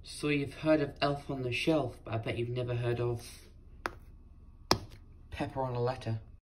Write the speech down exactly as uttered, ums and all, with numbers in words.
So you've heard of Elf on the Shelf, but I bet you've never heard of Pepper on a Letter.